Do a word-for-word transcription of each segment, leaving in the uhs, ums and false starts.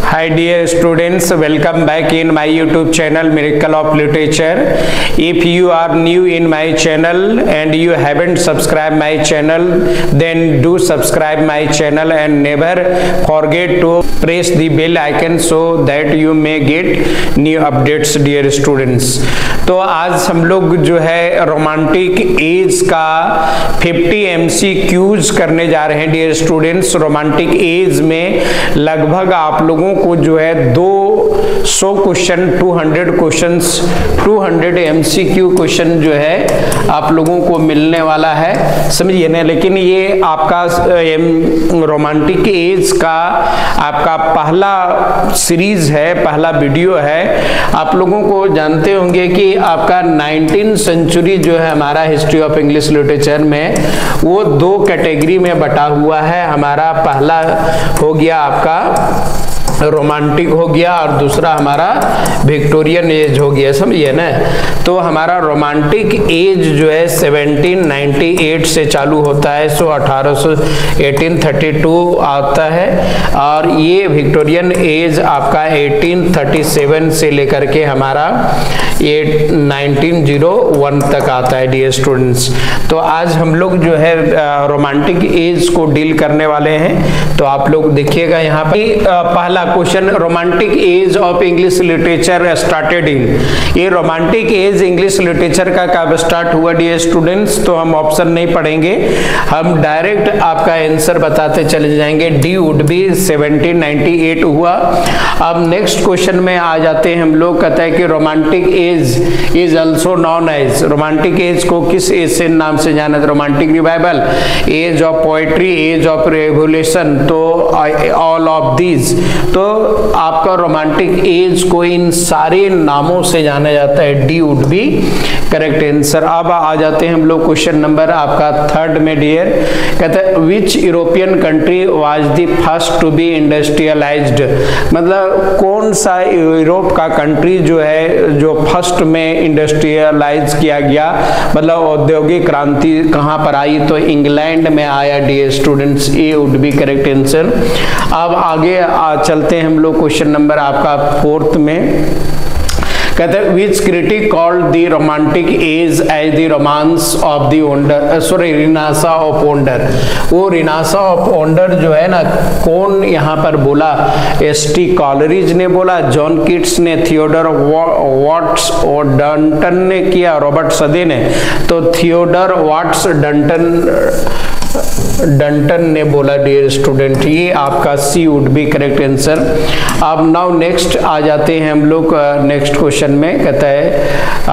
Hi dear students, welcome back in my YouTube channel Miracle of Literature. If you are new in my channel and you haven't subscribed my channel, then do subscribe my channel and never forget to press the bell icon so that you may get new updates dear students. तो आज हम लोग जो है romantic as का पचास MCQs करने जा रहे हैं डियर स्टूडेंट्स। रोमांटिक एज में लगभग आप लोगों को जो है दो सौ क्वेश्चन दो सौ क्वेश्चंस दो सौ एमसीक्यू क्वेश्चन जो है आप लोगों को मिलने वाला है, समझिए ना। लेकिन ये आपका रोमांटिक एज का आपका पहला सीरीज है, पहला वीडियो है। आप लोगों को जानते होंगे कि आपका नाइनटीन सेंचुरी जो है हमारा हिस्ट्री ऑफ इंग्लिश लिटरेचर में वो दो कैटेगरी में बटा हुआ है। हमारा पहला हो गया आपका रोमांटिक हो गया और दूसरा हमारा विक्टोरियन एज हो गया, समझिए ना। तो हमारा रोमांटिक एज जो है सत्रह सौ अट्ठानवे से चालू होता है, सो अठारह सौ अठारह सौ बत्तीस आता है और ये विक्टोरियन एज आपका अठारह सौ सैंतीस से लेकर के हमारा ये उन्नीस सौ एक तक आता है डियर स्टूडेंट्स। तो आज हम लोग जो है रोमांटिक एज को डील करने वाले हैं। तो आप लोग देखिएगा यहाँ पर पहला question, romantic age of English literature started in. ये रोमांटिक एज इंग्लिश लिटरेचर का कब स्टार्ट हुआ डियर स्टूडेंट्स? तो हम ऑप्शन नहीं पढ़ेंगे, हम डायरेक्ट आपका आंसर बताते चले जाएंगे। डी वुड बी सत्रह सौ अट्ठानवे हुआ। अब नेक्स्ट क्वेश्चन में आ जाते हैं हम लोग। कहता है कि romantic age is also non age, romantic age को किस एज से नाम से जाना? Romantic revival, age of poetry, age of revolution, तो ऑल ऑफ दीज। तो आपका रोमांटिक एज को इन सारे नामों से जाना जाता है। D would be correct answer. अब आ जाते हैं हम लोग क्वेश्चन नंबर आपका थर्ड में डियर। कहते हैं which European country was the first to be industrialised, मतलब कौन सा यूरोप का कंट्री जो है जो फर्स्ट में इंडस्ट्रियलाइज किया गया, मतलब औद्योगिक क्रांति कहाँ पर आई? तो इंग्लैंड में आया dear students. A would be correct answer. अब आगे आ चलते हैं हम लोग क्वेश्चन नंबर आपका फोर्थ में। कहते हैं which critic called the romantic age age the romance of the wonder, sorry renascence of wonder. वो रिनासा ऑफ वंडर जो है ना, कौन यहाँ पर बोला? एस टी कॉलरिज ने बोला, जॉन किट्स ने, थियोडर वाट्स और डंटन ने किया, रॉबर्ट सदे ने। तो थियोडर वाट्स डंटन डंटन ने बोला डियर स्टूडेंट। ये आपका C would be correct answer. अब नाउ नेक्स्ट आ जाते हैं हम लोग नेक्स्ट क्वेश्चन में। कहता है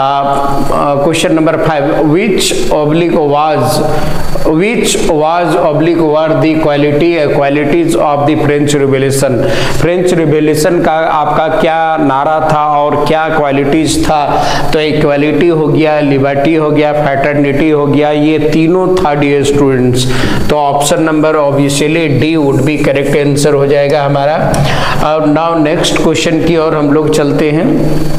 question number five, which oblique was which was oblique were the quality qualities of the French Revolution. French Revolution का आपका क्या नारा था और क्या क्वालिटीज था? तो इक्वालिटी हो गया, लिबर्टी हो गया, फ्रेटर्निटी हो गया, ये तीनों था डियर स्टूडेंट्स। तो option number obviously D would be correct answer हो जाएगा हमारा। और नाउ नेक्स्ट क्वेश्चन की ओर हम लोग चलते हैं।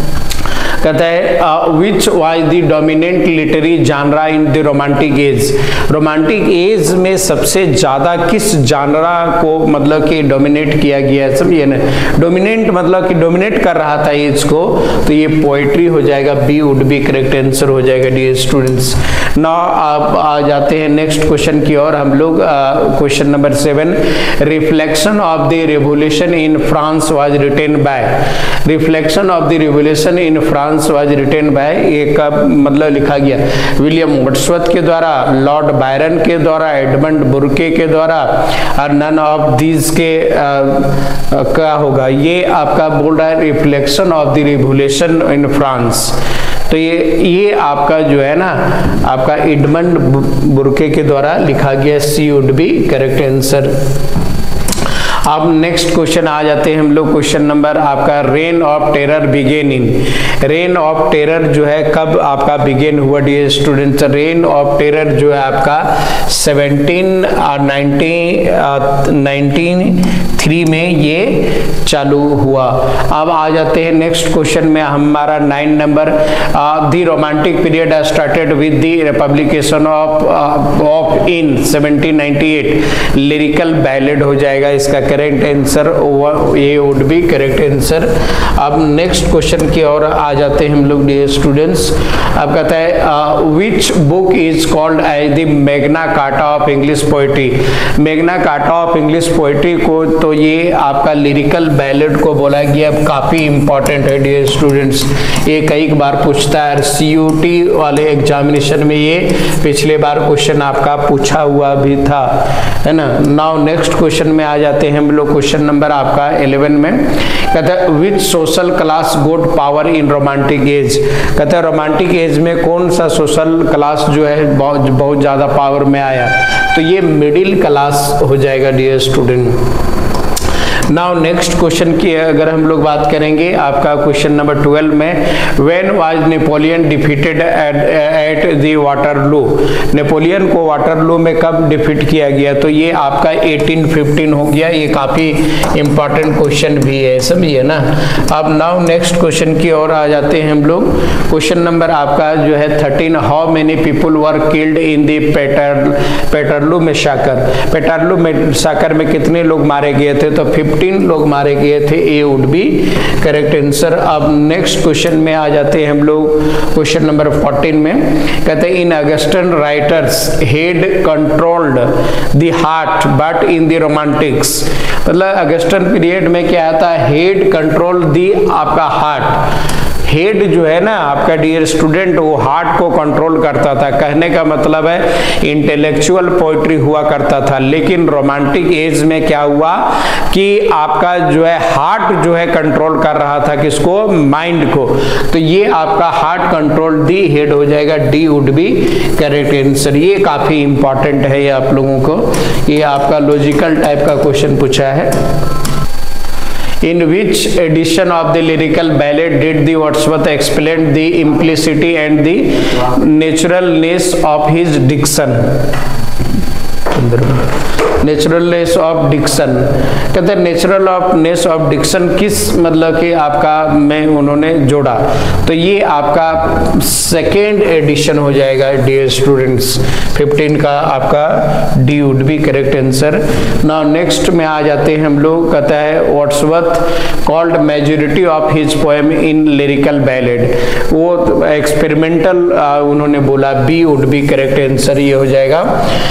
कहता है which was the dominant literary genre in the romantic age. Romantic age में सबसे ज्यादा किस जानरा को मतलब कि डोमिनेट किया गया है, समझिए ना। डोमिनेंट मतलब कि डोमिनेट कर रहा था एज को, तो ये पोएट्री हो जाएगा। B would be correct answer हो जाएगा डियर स्टूडेंट्स। नाउ आप आ जाते हैं नेक्स्ट क्वेश्चन की ओर हम लोग। Question number seven, reflection of the revolution in France was written by. Reflection of the revolution in France was written by, ये कब मतलब लिखा गया? विलियम वर्ड्सवर्थ के द्वारा, लॉर्ड बायरन के द्वारा, एडमंड बुर्के के द्वारा, और नन ऑफ दीज के आ, आ, क्या होगा? ये आपका बोल रहा है reflection of the revolution in France. तो ये ये आपका जो है ना आपका एडमंड बुर्के के द्वारा लिखा गया। C would be correct answer. अब नेक्स्ट क्वेश्चन आ जाते हैं हम लोग क्वेश्चन नंबर आपका reign of terror begin in. Reign of terror जो है कब आपका बिगेन हुआ dear students? Reign of terror जो है आपका सेवनटीन नाइनटीन थ्री में ये चालू हुआ। अब आ जाते हैं नेक्स्ट क्वेश्चन में, हमारा nine number, the romantic period started with the publication of of in seventeen ninety eight, Lyrical Ballad हो जाएगा इसका करेक्ट आंसर, ये वुड बी करेक्ट आंसर। अब नेक्स्ट क्वेश्चन की ओर आ जाते हैं हम लोग डियर स्टूडेंट्स। अब कहता है which book is called as the Magna Carta of English poetry, Magna Carta of English poetry को तो ये आपका लिरिकल बैलेड को बोला गया। काफी इंपॉर्टेंट है डियर स्टूडेंट्स, ये कई बार पूछता है सीयूटी वाले एग्जामिनेशन में, ये पिछले बार क्वेश्चन आपका पूछा हुआ भी था, है ना। नाउ नेक्स्ट क्वेश्चन में आ जाते हैं हम लोग, क्वेश्चन नंबर आपका इलेवन में कहता है which social class got power in romantic age, कहता है रोमांटिक एज में कौन सा सोशल क्लास जो है बहुत बहुत ज्यादा पावर में आया, तो ये मिडिल क्लास हो जाएगा dear student. Now next question की अगर हम लोग बात करेंगे आपका क्वेश्चन नंबर ट्वेल्व में, when was Napoleon defeated at the Waterloo, Napoleon को वाटरलू में कब डिफीट किया गया, तो ये आपका एटीन फिफ्टीन हो गया। ये काफी इंपॉर्टेंट क्वेश्चन भी है, समझिए ना। अब नाउ नेक्स्ट क्वेश्चन की ओर आ जाते हैं हम लोग, क्वेश्चन नंबर आपका जो है thirteen, how many people were killed in the Peter Peterloo में शाकर, पेटरलू में शाकर में कितने लोग मारे गए थे, तो फिफ्टीन लोग मारे गए थे, A would be correct answer. अब नेक्स्ट क्वेश्चन में आ जाते हैं हम लोग, क्वेश्चन नंबर फोर्टीन में कहते हैं in Augustan writers head controlled the heart but in the romantics, मतलब अगस्टन पीरियड में क्या आता है, हेड कंट्रोल दी आपका हार्ट, हेड जो है ना आपका डियर स्टूडेंट वो हार्ट को कंट्रोल करता था, कहने का मतलब है इंटेलेक्चुअल पोइट्री हुआ करता था। लेकिन रोमांटिक एज में क्या हुआ कि आपका जो है हार्ट जो है कंट्रोल कर रहा था किसको, माइंड को, तो ये आपका हार्ट कंट्रोल दी हेड हो जाएगा, D would be correct answer. ये काफी इंपॉर्टेंट है ये आप लोगों को, ये आपका लॉजिकल टाइप का क्वेश्चन पूछा है। In which edition of the lyrical ballad did the Wordsworth explain the implicity and the naturalness of his diction? Naturalness of diction, कहते हैं natural of ness of diction किस मतलब कि आपका में उन्होंने जोड़ा, तो ये आपका सेकेंड एडिशन हो जाएगा डियर स्टूडेंट्स, फिफ्टीन का आपका D would be correct answer. Now next में आ जाते हैं हम लोग, कहता है Wordsworth called majority of his poem in Lyrical Ballad, वो एक्सपेरिमेंटल उन्होंने बोला, B would be correct answer ये हो जाएगा।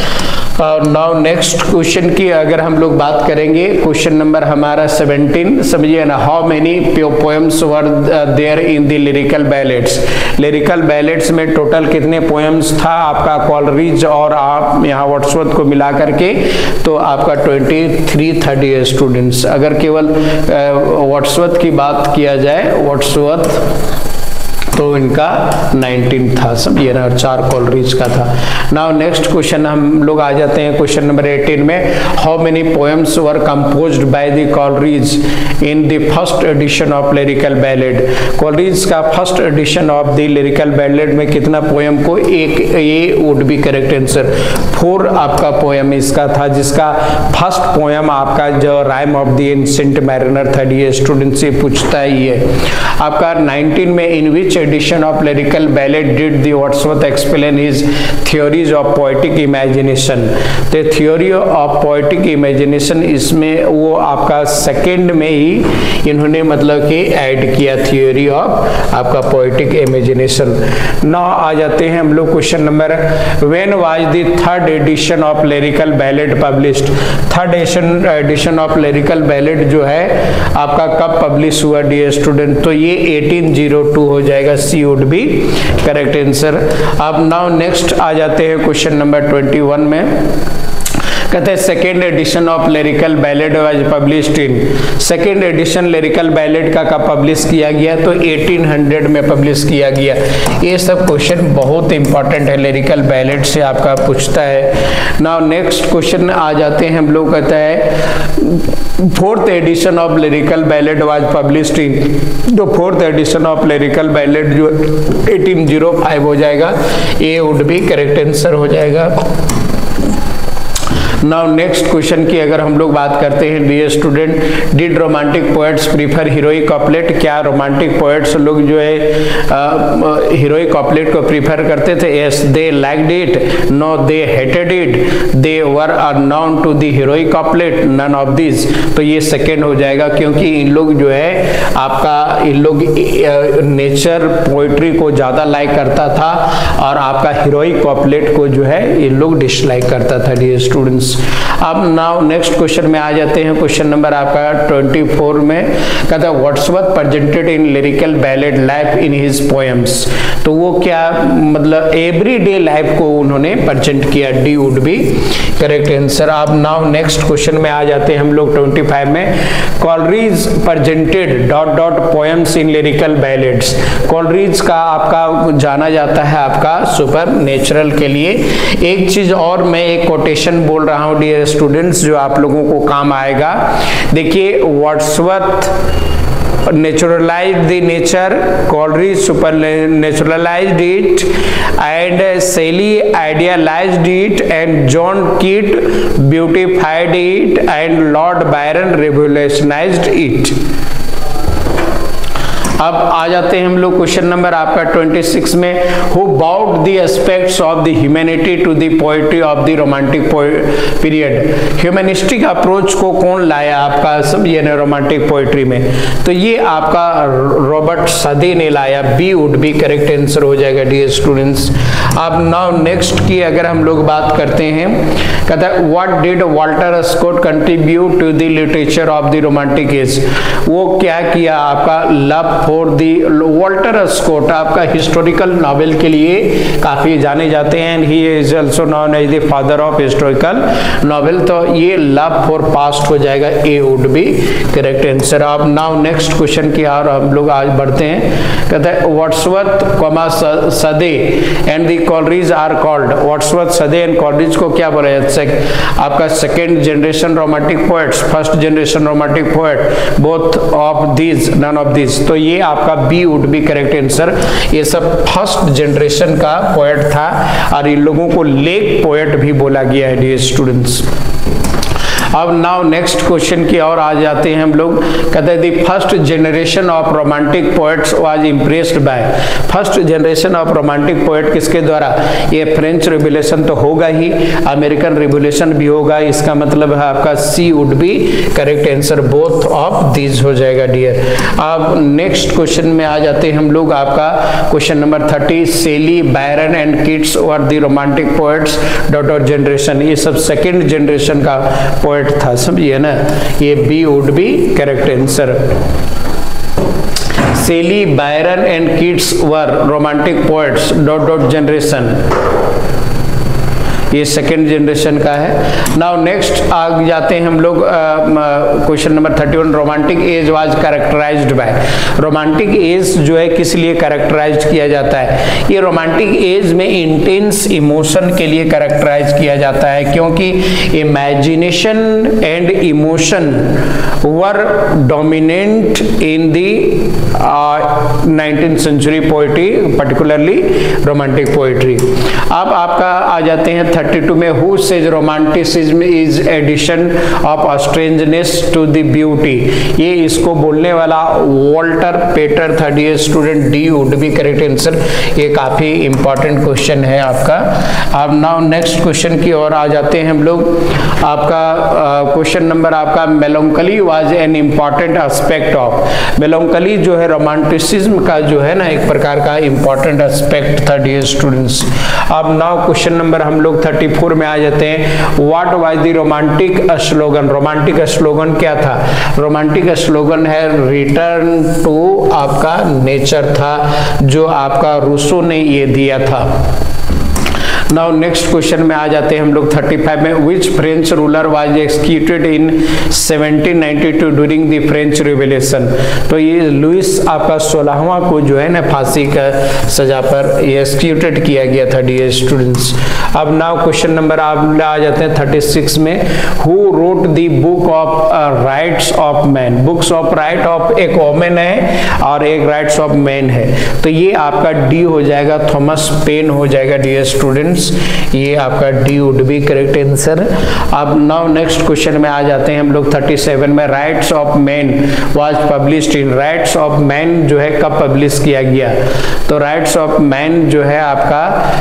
और नाउ नेक्स्ट क्वेश्चन की अगर हम लोग बात करेंगे, क्वेश्चन नंबर हमारा सेवनटीन, समझिए ना, how many poems were there in the Lyrical Ballads, Lyrical Ballads में टोटल कितने पोएम्स था आपका कॉलरिज और आप यहाँ वर्ड्सवर्थ को मिला करके, तो आपका ट्वेंटी थ्री थर्टी स्टूडेंट्स। अगर केवल वर्ड्सवर्थ की बात किया जाए वर्ड्सवर्थ तो इनका नाइनटीन था, समझिए ना, चार कॉलरीज का था। नाउ नेक्स्ट क्वेश्चन हम लोग आ जाते हैं क्वेश्चन नंबर एटीन में, how many poems were composed by the Coleridge in the first edition of Lyrical Ballad, Coleridge का first edition of the lyrical Ballad में कितना पोएम को, एक, ये would be correct answer, four आपका poem इसका था, जिसका फर्स्ट पोएम आपका जो Rime of the Ancient Mariner था, ये स्टूडेंट से पूछता है ये आपका नाइनटीन में, इन विच edition of lyrical ballad did the Wordsworth explain his theories of poetic imagination, the theory of poetic imagination इसमें वो आपका सेकेंड में ही इन्होंने मतलब कि ऐड किया theory of आपका poetic imagination। now आ जाते हैं हम लोग question number, when was the third edition of lyrical ballad published, third edition of Lyrical Ballad जो है आपका कब पब्लिश हुआ डियर स्टूडेंट, तो ये एटीन ओ टू हो जाएगा, C would be correct answer. अब नाउ नेक्स्ट आ जाते हैं क्वेश्चन नंबर ट्वेंटी वन में, कहते हैं second edition of Lyrical ballad was published in, second edition Lyrical ballad का कब पब्लिश किया गया, तो एटीन हंड्रेड में पब्लिश किया गया। ये सब क्वेश्चन बहुत इंपॉर्टेंट है, लिरिकल बैलेड से आपका पूछता है। नाउ नेक्स्ट क्वेश्चन आ जाते हैं हम लोग, कहता है fourth edition of Lyrical ballad was published in, तो fourth edition of Lyrical Ballad जो एटीन ओ फाइव हो जाएगा, A would be correct answer हो जाएगा। नाउ नेक्स्ट क्वेश्चन की अगर हम लोग बात करते हैं, dear student, did romantic poets prefer heroic couplet? क्या रोमांटिक पोएट्स लोग जो है हीरोइक कॉपलेट को प्रीफर करते थे? Yes, they liked it, no they hated it, they were unknown to the heroic couplet, none of this. तो ये सेकेंड हो जाएगा, क्योंकि इन लोग जो है आपका इन लोग नेचर पोइट्री को ज्यादा लाइक करता था और आपका हीरोइक कॉपलेट को जो है इन लोग डिसलाइक करता था, डियर स्टूडेंट्स। अब नाउ नेक्स्ट क्वेश्चन में आ जाते हैं, क्वेश्चन नंबर आपका चौबीस में कहता है Wordsworth presented in Lyrical Ballad life in his poems. तो वो क्या मतलब एवरीडे लाइफ को उन्होंने प्रेजेंट किया, D would be correct answer. अब नाउ नेक्स्ट क्वेश्चन में आ जाते हैं हम लोग पच्चीस में, Coleridge presented dot dot poems in Lyrical Ballads. Coleridge का आपका जाना जाता है आपका सुपर नेचुरल के लिए। एक चीज और मैं एक कोटेशन बोल रहा हूं डियर स्टूडेंट्स जो आप लोगों को काम आएगा। देखिए, Wordsworth naturalized the nature, Coleridge supernaturalized it, and Shelley idealized it, and John Keats beautified it, and Lord Byron revolutionized it। अब आ जाते हैं हम लोग क्वेश्चन नंबर आपका छब्बीस में, who brought the aspects of the humanity to the poetry of the romantic period. Humanistic approach को कौन लाया आपका सब ये रोमांटिक पोएट्री में? तो ये आपका रॉबर्ट सदे ने लाया, B would be correct answer हो जाएगा डियर स्टूडेंट्स। अब नाउ नेक्स्ट की अगर हम लोग बात करते हैं, कहता है what did Walter Scott contribute to the literature of the romantic age. वो क्या किया आपका love for the, Walter Scott आपका हिस्टोरिकल नॉवेल के लिए काफी जाने जाते हैं, he is also known as the father of historical novel. तो ये लव फॉर पास्ट हो जाएगा, A would be correct answer. अब नाउ नेक्स्ट क्वेश्चन की और हम लोग आज बढ़ते हैं, कहता है Wordsworth comma Southey and the Coleridge are called. Wordsworth Southey and Coleridge को क्या बोला जाता है? आपका second generation romantic poets, first generation romantic poet, both of these, none of these. तो ये आपका B would be correct answer. ये सब फर्स्ट जनरेशन का पोएट था और इन लोगों को लेक पोएट भी बोला गया है डियर स्टूडेंट्स। अब नाउ नेक्स्ट क्वेश्चन की और आ जाते हैं हम लोग, कहते हैं the first generation of romantic poets was impressed by. First generation of romantic poet किसके द्वारा? ये फ्रेंच रिवोल्यूशन तो होगा ही, अमेरिकन रिवोल्यूशन भी होगा, इसका मतलब है आपका C would be correct answer, both of these हो जाएगा डियर। अब नेक्स्ट क्वेश्चन में आ जाते हैं हम लोग, आपका question number thirty, Shelley, Byron and Keats were the romantic poets dot dot generation. ये सब सेकेंड जनरेशन का पोएट था, समझिए ना, ये B would be correct answer. Shelley, Byron and Keats were romantic poets dot dot generation, ये second generation का है। नाउ नेक्स्ट आ जाते हैं हम लोग question number thirty one, romantic age was characterized by. Romantic age जो है किस लिए कैरेक्टराइज किया जाता है? ये रोमांटिक एज में इंटेंस इमोशन के लिए कैरेक्टराइज किया जाता है, क्योंकि imagination and emotion were dominant in the nineteenth century poetry, particularly romantic poetry. अब आपका आ जाते हैं थर्टी टू में, who says romanticism is addition of strangeness to the beauty. ये इसको बोलने वाला वॉल्टर पेटर था dear student, D would be correct answer. ये काफी इंपॉर्टेंट क्वेश्चन है आपका। अब नाउ नेक्स्ट क्वेश्चन की ओर आ जाते हैं हम लोग, आपका क्वेश्चन uh, नंबर आपका melancholy was an important aspect of. Melancholy जो है रोमांटिसिज्म का जो है ना एक प्रकार का इंपॉर्टेंट एस्पेक्ट था डियर स्टूडेंट्स। अब नाउ क्वेश्चन नंबर हम लोग चौंतीस में आ जाते हैं, what was the romantic slogan. Romantic slogan क्या था? रोमांटिक स्लोगन है रिटर्न टू आपका नेचर था, जो आपका रूसो ने ये दिया था। नाउ नेक्स्ट क्वेश्चन में आ जाते हैं हम लोग पैंतीस में, which French ruler was executed in seventeen ninety two during the French Revolution. तो ये लुइस आपका सोलहवां को जो है ना फांसी का सजा पर ये एक्सक्यूटेड किया गया था डियर स्टूडेंट्स। अब नाउ क्वेश्चन नंबर आप आ जाते हैं थर्टी सिक्स में, who wrote the book of rights of man. Books of right of एक वोमेन है और एक राइट्स ऑफ मैन है, तो ये आपका डी हो जाएगा, थॉमस पेन हो जाएगा डियर स्टूडेंट्स, ये आपका D would be correct answer. अब नाउ नेक्स्ट क्वेश्चन में आ जाते हैं हम लोग थर्टी सेवन में, rights of man was published in. Rights of man जो है कब पब्लिश किया गया, तो राइट्स ऑफ मैन जो है आपका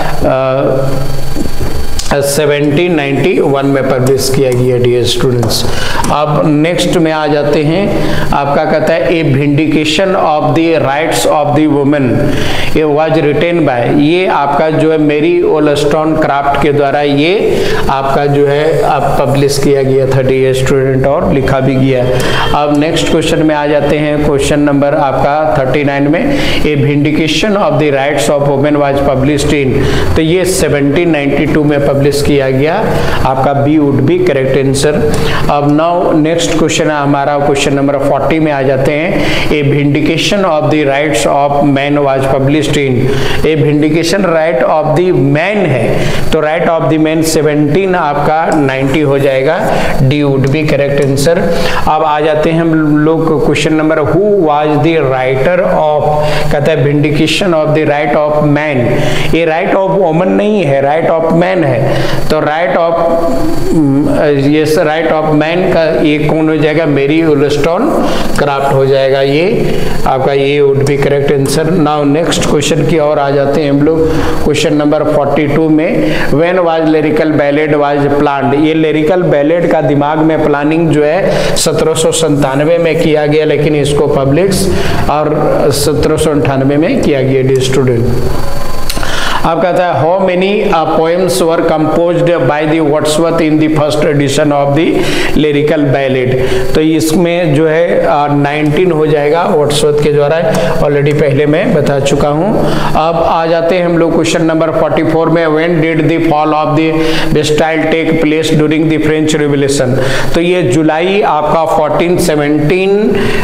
आ, सेवनटीन नाइंटी वन में पब्लिश किया गया डियर स्टूडेंट्स। अब नेक्स्ट में आ जाते हैं, आपका कहता है a vindication of the rights of the women ये वाज रिटेन बाय, ये आपका जो है मेरी वोलस्टोनक्राफ्ट के द्वारा ये आपका जो है आप पब्लिश किया गया था डियर स्टूडेंट, और लिखा भी गया। अब नेक्स्ट क्वेश्चन में आ जाते हैं, क्वेश्चन नंबर आपका थर्टी नाइन में, a vindication of the rights of women was published in, तो ये सेवनटीन नाइंटी टू में पब्लिश किया गया, आपका B would be correct answer. अब नाउ नेक्स्ट क्वेश्चन है हमारा क्वेश्चन नंबर फोर्टी में आ जाते हैं, a vindication of the rights of man was published in. A vindication right of the man है, तो right of the man seventeen आपका नाइंटी हो जाएगा, D would be correct answer. अब आ जाते हैं हम लोग question number, who was the writer of, कहता है vindication of the right of man, ये राइट ऑफ वुमन नहीं है, राइट ऑफ मैन है, तो राइट ऑफ ये राइट ऑफ मैन का ये कौन हो जाएगा, मेरी वोलस्टोनक्राफ्ट हो जाएगा, ये आपका ये would be correct answer. Now next question की ओर आ जाते हैं हम लोग, क्वेश्चन नंबर फोर्टी टू में, when was lyrical ballad was planned, ये लिरिकल बैलेड का दिमाग में प्लानिंग जो है सत्रह सौ संतानवे में किया गया, लेकिन इसको पब्लिश और सत्रह सौ अंठानवे में किया गया डियर स्टूडेंट। अब कहता है how many poems were composed by the Wordsworth in the first edition of the lyrical ballad, तो इसमें जो है नाइनटीन हो जाएगा वर्ड्सवर्थ के द्वारा, ऑलरेडी पहले मैं बता चुका हूं। अब आ जाते हैं हम लोग क्वेश्चन नंबर फोर्टी फोर में, when did the fall of the Bastille take place during the French revolution, तो ये जुलाई आपका फोर्टीन सेवनटीन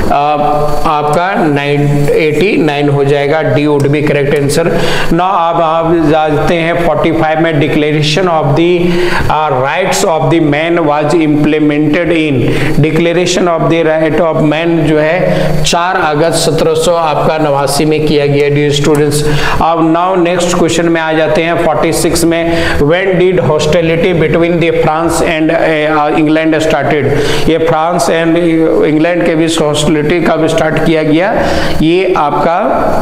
आपका एटी नाइन हो जाएगा, D would be correct answer. Now अब आप जाते हैं फोर्टी फाइव में, declaration of the rights of the man was implemented in, declaration of the right of man जो है चार अगस्त सत्रह सौ आपका नवासी में किया गया डियर स्टूडेंट्स। अब नाउ नेक्स्ट क्वेश्चन में आ जाते हैं फोर्टी सिक्स में, when did hostility between the France and England started, ये फ्रांस एंड इंग्लैंड के बीच हॉस्टिलिटी कब स्टार्ट किया गया, ये आपका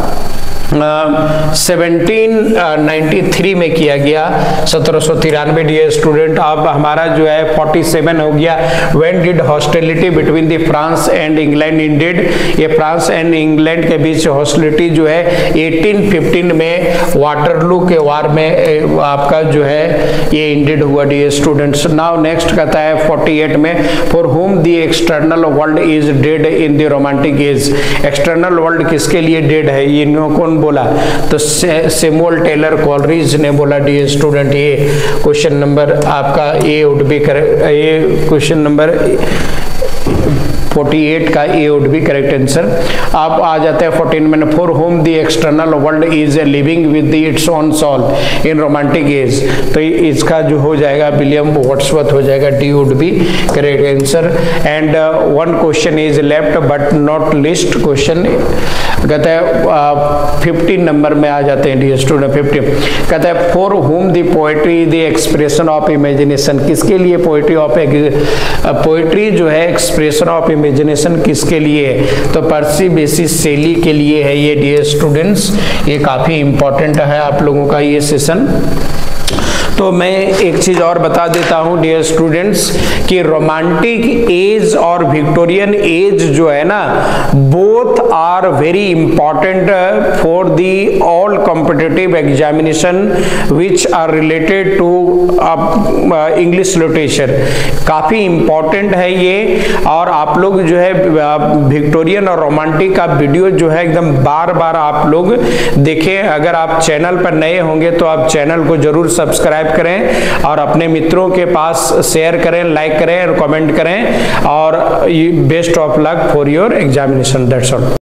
सेवनटीन नाइंटी थ्री में किया गया, सत्रह सौ तिरानवे डियर स्टूडेंट। अब हमारा जो है फोर्टी सेवन हो गया, when did hostility between the France and England ended, ये फ्रांस एंड इंग्लैंड के बीच हॉस्टिलिटी जो है एटीन फिफ्टीन में वाटरलू के वार में आपका जो है ये इंडेड हुआ डियर स्टूडेंट्स। नाउ नेक्स्ट कहता है फोर्टी एट में, for whom the external world is dead in the romantic age, external world किसके लिए डेड है, ये कौन बोला, तो सैमुअल टेलर कॉलरिज ने बोला डियर स्टूडेंट। ये क्वेश्चन नंबर आपका ए वुड बी करेक्ट, ये क्वेश्चन नंबर फोर्टी एट का A would be correct answer. आप आ जाते हैं फोर्टीन में, for whom the external world is living with its own soul in romantic age, तो इसका जो हो जाएगा विलियम वर्ड्सवर्थ हो जाएगा, D would be correct answer. And one question is left but not least, question कहता है फिफ्टीन नंबर में आ जाते हैं डियर स्टूडेंट, फिफ्टीन कहता है for whom the poetry the expression of imagination, किसके लिए पोएट्री ऑफ पोएट्री जो है एक्सप्रेशन ऑफ इमेजिनेशन किसके लिए है, तो पर्सी बेसी शेली के लिए है ये डियर स्टूडेंट्स, ये काफी इंपॉर्टेंट है आप लोगों का ये सेशन। तो मैं एक चीज और बता देता हूं डियर स्टूडेंट्स कि रोमांटिक एज और विक्टोरियन एज जो है ना, both are very important for the all competitive examination which are related to English literature, काफी इंपॉर्टेंट है ये। और आप लोग जो है विक्टोरियन और रोमांटिक का वीडियो जो है एकदम बार बार आप लोग देखें। अगर आप चैनल पर नए होंगे तो आप चैनल को जरूर सब्सक्राइब करें और अपने मित्रों के पास शेयर करें, लाइक करें और कमेंट करें। और best of luck for your examination, that's all.